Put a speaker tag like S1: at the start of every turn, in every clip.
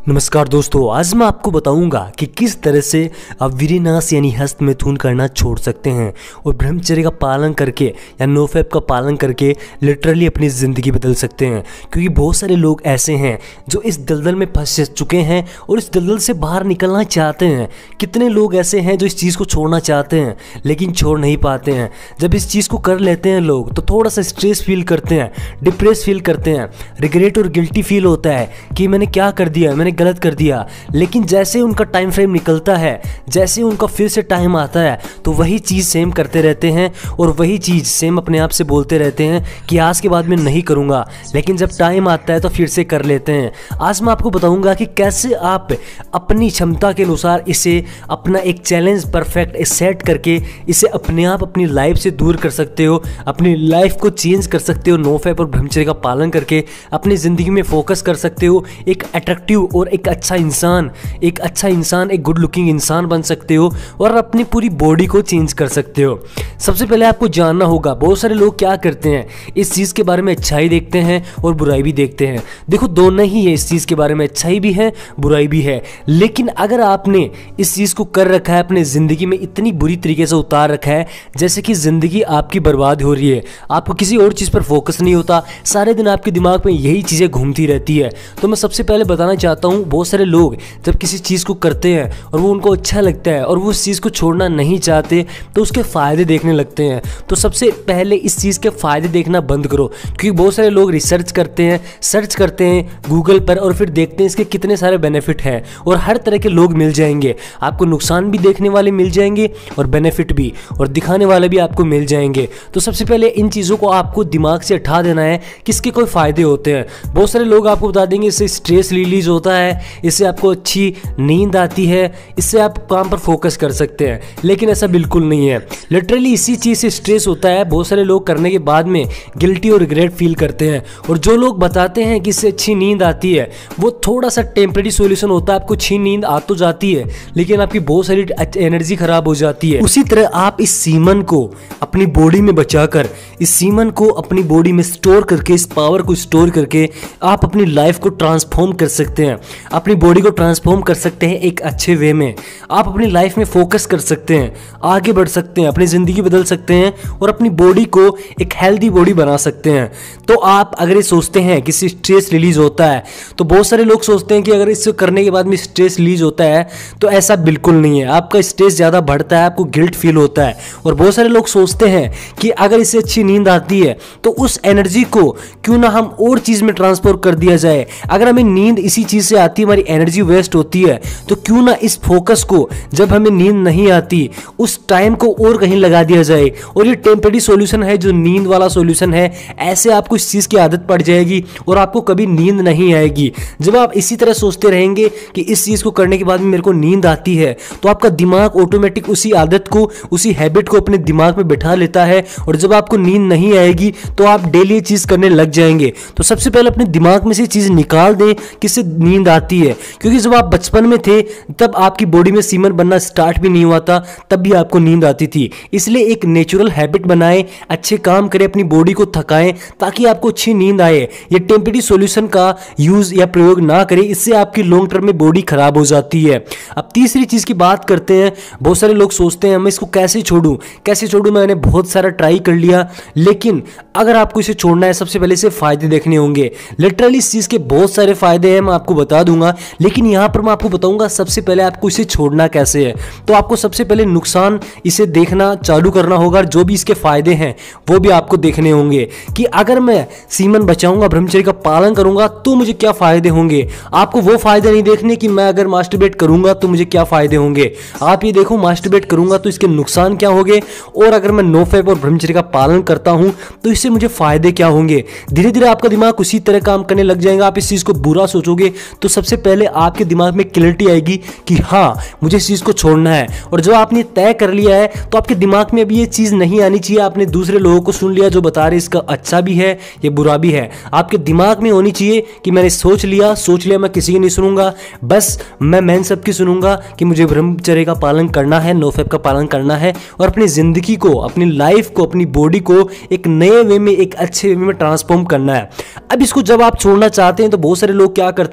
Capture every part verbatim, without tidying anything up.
S1: नमस्कार दोस्तों, आज मैं आपको बताऊंगा कि किस तरह से आप विरिनाश यानी हस्तमैथुन करना छोड़ सकते हैं और ब्रह्मचर्य का पालन करके या नोफैप का पालन करके लिटरली अपनी ज़िंदगी बदल सकते हैं। क्योंकि बहुत सारे लोग ऐसे हैं जो इस दलदल में फंस चुके हैं और इस दलदल से बाहर निकलना चाहते हैं। कितने लोग ऐसे हैं जो इस चीज़ को छोड़ना चाहते हैं लेकिन छोड़ नहीं पाते हैं। जब इस चीज़ को कर लेते हैं लोग तो थोड़ा सा स्ट्रेस फील करते हैं, डिप्रेस फील करते हैं, रिग्रेट और गिल्टी फील होता है कि मैंने क्या कर दिया, मैंने गलत कर दिया। लेकिन जैसे उनका टाइम फ्रेम निकलता है, जैसे उनका फिर से टाइम आता है तो वही चीज़ सेम करते रहते हैं और वही चीज़ सेम अपने आप से बोलते रहते हैं कि आज के बाद मैं नहीं करूँगा। लेकिन जब टाइम आता है तो फिर से कर लेते हैं। आज मैं आपको बताऊँगा कि कैसे आप अपनी क्षमता के अनुसार इसे अपना एक चैलेंज परफेक्ट सेट करके इसे अपने आप अपनी लाइफ से दूर कर सकते हो, अपनी लाइफ को चेंज कर सकते हो। नोफैप और ब्रह्मचर्य का पालन करके अपनी ज़िंदगी में फोकस कर सकते हो। एक अट्रैक्टिव और एक अच्छा इंसान एक अच्छा इंसान एक गुड लुकिंग इंसान बन सकते हो और अपनी पूरी बॉडी को चेंज कर सकते हो। सबसे पहले आपको जानना होगा, बहुत सारे लोग क्या करते हैं, इस चीज़ के बारे में अच्छाई देखते हैं और बुराई भी देखते हैं। देखो, दोनों ही है, इस चीज़ के बारे में अच्छाई भी है, बुराई भी है। लेकिन अगर आपने इस चीज़ को कर रखा है, अपने ज़िंदगी में इतनी बुरी तरीके से उतार रखा है जैसे कि ज़िंदगी आपकी बर्बाद हो रही है, आपको किसी और चीज़ पर फोकस नहीं होता, सारे दिन आपके दिमाग में यही चीज़ें घूमती रहती है, तो मैं सबसे पहले बताना चाहता हूँ, बहुत सारे लोग जब किसी चीज़ को करते हैं और वो उनको अच्छा लगता है और वो उस चीज़ को छोड़ना नहीं चाहते तो उसके फ़ायदे देखने लगते हैं। तो सबसे पहले इस चीज़ के फ़ायदे देखना बंद करो। क्योंकि बहुत सारे लोग रिसर्च करते हैं, सर्च करते हैं गूगल पर और फिर देखते हैं इसके कितने सारे बेनिफिट हैं और हर तरह के लोग मिल जाएंगे। आपको नुकसान भी देखने वाले मिल जाएंगे और बेनिफिट भी, और दिखाने वाले भी आपको मिल जाएंगे। तो सबसे पहले इन चीज़ों को आपको दिमाग से हटा देना है कि इसके कोई फ़ायदे होते हैं। बहुत सारे लोग आपको बता देंगे इससे स्ट्रेस रिलीज होता है, इससे आपको अच्छी नींद आती है, इससे आप काम पर फोकस कर सकते हैं। लेकिन ऐसा बिल्कुल नहीं है। लिटरली इसी चीज़ से स्ट्रेस होता है। बहुत सारे लोग करने के बाद में गिल्टी और रिग्रेट फील करते हैं और जो लोग बताते हैं कि इससे अच्छी नींद आती है वो थोड़ा सा टेम्परेरी सॉल्यूशन होता है। आपको अच्छी नींद आ तो जाती है लेकिन आपकी बहुत सारी एनर्जी खराब हो जाती है। उसी तरह आप इस सीमन को अपनी बॉडी में बचाकर, इस सीमन को अपनी बॉडी में स्टोर करके, इस पावर को स्टोर करके आप अपनी लाइफ को ट्रांसफॉर्म कर सकते हैं, अपनी बॉडी को ट्रांसफॉर्म कर सकते हैं एक अच्छे वे में। आप अपनी लाइफ में फोकस कर सकते हैं, आगे बढ़ सकते हैं, अपनी ज़िंदगी बदल सकते हैं और अपनी बॉडी को एक हेल्दी बॉडी बना सकते हैं। तो आप अगर ये सोचते हैं कि इससे स्ट्रेस रिलीज होता है, तो बहुत सारे लोग सोचते हैं कि अगर इससे करने के बाद में स्ट्रेस रिलीज होता है, तो ऐसा बिल्कुल नहीं है। आपका स्ट्रेस ज़्यादा बढ़ता है, आपको गिल्ट फील होता है। और बहुत सारे लोग सोचते हैं कि अगर इससे अच्छी नींद आती है तो उस एनर्जी को क्यों ना हम और चीज़ में ट्रांसफर कर दिया जाए। अगर हमें नींद इसी चीज़ से आती है, हमारी एनर्जी वेस्ट होती है, तो क्यों ना इस फोकस को, जब हमें नींद नहीं आती, उस टाइम को और कहीं लगा दिया जाए। और ये टेम्परेरी सॉल्यूशन है, जो नींद वाला सॉल्यूशन है। ऐसे आपको इस चीज़ की आदत पड़ जाएगी और आपको कभी नींद नहीं आएगी। जब आप इसी तरह सोचते रहेंगे कि इस चीज़ को करने के बाद में मेरे को नींद आती है, तो आपका दिमाग ऑटोमेटिक उसी आदत को, उसी हैबिट को अपने दिमाग में बैठा लेता है और जब आपको नींद नहीं आएगी तो आप डेली ये चीज़ करने लग जाएंगे। तो सबसे पहले अपने दिमाग में से चीज़ निकाल दें कि इससे नींद आती है। क्योंकि जब आप बचपन में थे तब आपकी बॉडी में सीमन बनना स्टार्ट भी नहीं हुआ था, तब भी आपको नींद आती थी। इसलिए एक नेचुरल हैबिट बनाएं, अच्छे काम करें, अपनी बॉडी को थकाएं ताकि आपको अच्छी नींद आए। ये टेम्परेरी सॉल्यूशन का यूज या प्रयोग ना करें, इससे आपकी लॉन्ग टर्म में बॉडी खराब हो जाती है। अब तीसरी चीज की बात करते हैं। बहुत सारे लोग सोचते हैं मैं इसको कैसे छोड़ूं, कैसे छोड़ूं, मैंने बहुत सारा ट्राई कर लिया। लेकिन अगर आपको इसे छोड़ना है, सबसे पहले इसे फायदे देखने होंगे। लिटरली इस चीज के बहुत सारे फायदे हैं, मैं आपको बता दूंगा। लेकिन यहां पर मैं आपको बताऊंगा सबसे पहले आपको इसे छोड़ना कैसे है। तो आपको सबसे पहले नुकसान इसे देखना चालू करना होगा, जो भी इसके फायदे हैं वो भी आपको देखने होंगे कि अगर मैं सीमन बचाऊंगा, ब्रह्मचर्य का पालन करूंगा तो मुझे क्या फायदे होंगे। आपको वो फायदे नहीं देखने कि मैं अगर मास्टरबेट करूंगा तो मुझे क्या फायदे होंगे। आप ये देखो मास्टरबेट करूंगा तो इसके नुकसान क्या होंगे, और अगर मैं नोफैप और ब्रह्मचर्य का पालन करता हूं तो इससे मुझे फायदे क्या होंगे। धीरे धीरे आपका दिमाग उसी तरह काम करने लग जाएगा। आप इस चीज को बुरा सोचोगे तो सबसे पहले आपके दिमाग में क्लैरिटी आएगी कि हाँ मुझे इस चीज को छोड़ना है। और जब आपने तय कर लिया है तो आपके दिमाग में अभी ये चीज नहीं आनी चाहिए। आपने दूसरे लोगों को सुन लिया जो बता रहे इसका अच्छा भी है ये बुरा भी है। आपके दिमाग में होनी चाहिए कि मैंने सोच लिया सोच लिया मैं किसी की नहीं सुनूंगा, बस मैं मैन सबकी सुनूंगा कि मुझे ब्रह्मचर्य का पालन करना है, नोफैप का पालन करना है और अपनी जिंदगी को, अपनी लाइफ को, अपनी बॉडी को एक नए वे में, एक अच्छे वे में ट्रांसफॉर्म करना है। अब इसको जब आप छोड़ना चाहते हैं तो बहुत सारे लोग क्या करते हैं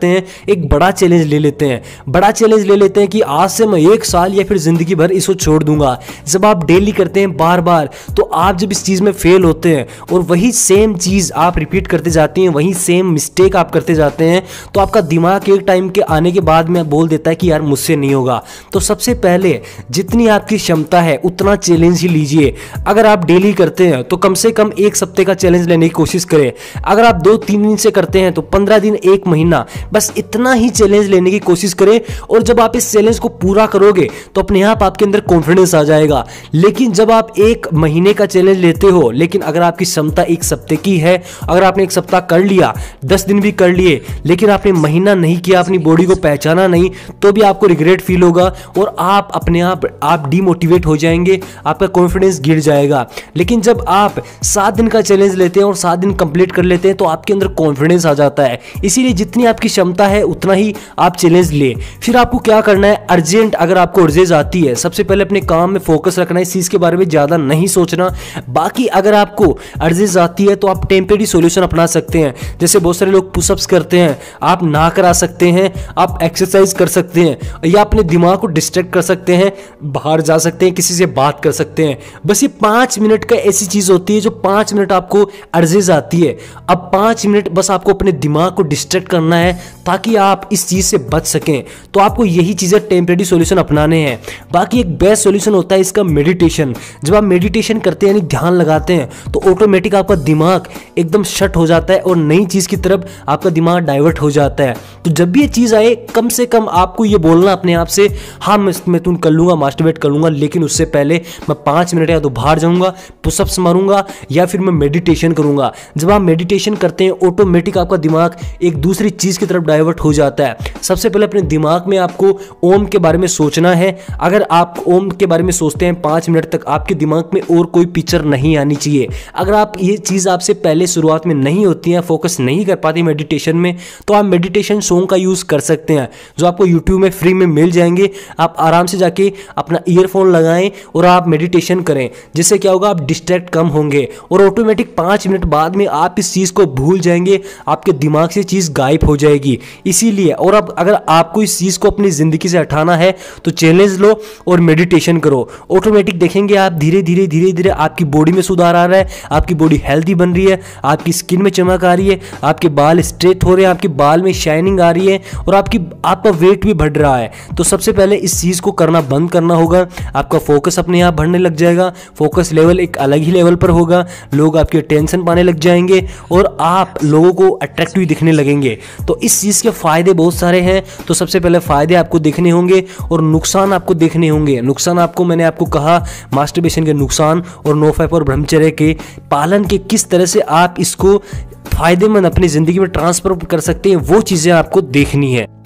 S1: एक बड़ा चैलेंज ले लेते हैं बड़ा चैलेंज ले लेते हैं कि आज से मैं एक साल या फिर ज़िंदगी भर इसको छोड़ दूंगा। जब आप डेली करते हैं बार बार, तो आप जब इस चीज़ में फेल होते हैं और वही सेम चीज़ आप रिपीट करते जाती हैं, वही सेम मिस्टेक आप करते जाते हैं, तो आपका दिमाग एक टाइम के आने के बाद में बोल देता है कि यार मुझसे नहीं होगा। तो सबसे पहले जितनी आपकी क्षमता है उतना चैलेंज ही लीजिए। अगर आप डेली करते हैं तो कम से कम एक सप्ते का चैलेंज लेने की कोशिश करें। अगर आप दो तीन दिन से करते हैं तो पंद्रह दिन, एक महीना, बस इतना ही चैलेंज लेने की कोशिश करें। और जब आप इस चैलेंज को पूरा करोगे तो अपने आप आपके अंदर कॉन्फिडेंस आ जाएगा। लेकिन जब आप एक महीने का चैलेंज लेते हो, लेकिन अगर आपकी क्षमता एक सप्ते की है, अगर आपने एक सप्ताह कर लिया, दस दिन भी कर लिए, लेकिन आपने महीना नहीं किया, अपनी बॉडी को पहचाना नहीं, तो भी आपको रिग्रेट फील होगा और आप अपने आप आप डीमोटिवेट हो जाएंगे, आपका कॉन्फिडेंस गिर जाएगा। लेकिन जब आप सात दिन का चैलेंज लेते हैं और सात दिन कंप्लीट कर लेते हैं तो आपके अंदर कॉन्फिडेंस आ जाता है। इसीलिए जितनी आपकी क्षमता है उतना ही आप चैलेंज ले। फिर आपको क्या करना है, अर्जेंट अगर आपको अर्जेज आती है, सबसे पहले अपने काम में फोकस रखना है, इस चीज के बारे में ज्यादा नहीं सोचना। बाकी अगर आपको अर्जेज आती है तो आप टेम्परेरी सॉल्यूशन अपना सकते हैं। जैसे बहुत सारे लोग पुशअप्स करते हैं, आप ना करा सकते हैं, आप एक्सरसाइज कर सकते हैं, या अपने दिमाग को डिस्ट्रैक्ट कर सकते हैं, बाहर जा सकते हैं, किसी से बात कर सकते हैं। बस ये पांच मिनट का ऐसी चीज होती है जो पांच मिनट आपको अर्जेज आती है। अब पांच मिनट बस आपको अपने दिमाग को डिस्ट्रैक्ट करना है ताकि आप इस चीज से बच सकें। तो आपको यही चीजें टेम्परेरी सॉल्यूशन अपनाने हैं। बाकी एक बेस्ट सॉल्यूशन होता है इसका मेडिटेशन। जब आप मेडिटेशन करते हैं, यानी ध्यान लगाते हैं, तो ऑटोमेटिक आपका दिमाग एकदम शट हो जाता है और नई चीज की तरफ आपका दिमाग डाइवर्ट हो जाता है। तो जब भी ये चीज आए, कम से कम आपको ये बोलना अपने आप से, हाँ मैं मैं तुम कर लूंगा, मास्टरबेट कर लूंगा, लेकिन उससे पहले मैं पांच मिनट या तो बाहर जाऊंगा, पुशअप्स मारूंगा, या फिर मैं मेडिटेशन करूंगा। जब आप मेडिटेशन करते हैं, ऑटोमेटिक आपका दिमाग एक दूसरी चीज की तरफ डाइवर्ट हो जाता है। सबसे पहले अपने दिमाग में आपको ओम के बारे में सोचना है। अगर आप ओम के बारे में सोचते हैं पांच मिनट तक, आपके दिमाग में और कोई पिक्चर नहीं आनी चाहिए। अगर आप ये चीज आपसे पहले शुरुआत में नहीं होती है, फोकस नहीं कर पाती मेडिटेशन में, तो आप मेडिटेशन सॉन्ग का यूज कर सकते हैं जो आपको यूट्यूब में फ्री में मिल जाएंगे। आप आराम से जाके अपना ईयरफोन लगाएं और आप मेडिटेशन करें, जिससे क्या होगा, आप डिस्ट्रैक्ट कम होंगे और ऑटोमेटिक पांच मिनट बाद में आप इस चीज को भूल जाएंगे, आपके दिमाग से चीज गायब हो जाएगी। इसीलिए, और अब अगर आपको इस चीज को अपनी जिंदगी से हटाना है तो चैलेंज लो और मेडिटेशन करो। ऑटोमेटिक देखेंगे आप धीरे धीरे धीरे धीरे आपकी बॉडी में सुधार आ रहा है, आपकी बॉडी हेल्दी बन रही है, आपकी स्किन में चमक आ रही है, आपके बाल स्ट्रेट हो रहे हैं, आपके बाल में शाइनिंग आ रही है और आपकी आपका वेट भी बढ़ रहा है। तो सबसे पहले इस चीज को करना बंद करना होगा। आपका फोकस अपने आप बढ़ने लग जाएगा, फोकस लेवल एक अलग ही लेवल पर होगा, लोग आपकी टेंशन पाने लग जाएंगे और आप लोगों को अट्रैक्टिव दिखने लगेंगे। तो इस चीज के फायदे बहुत सारे हैं। तो सबसे पहले फायदे आपको देखने होंगे और नुकसान आपको देखने होंगे। नुकसान आपको मैंने आपको कहा मास्टरबेशन के नुकसान और नोफैप और ब्रह्मचर्य के पालन के किस तरह से आप इसको फायदेमंद अपनी जिंदगी में ट्रांसफर कर सकते हैं, वो चीजें आपको देखनी है।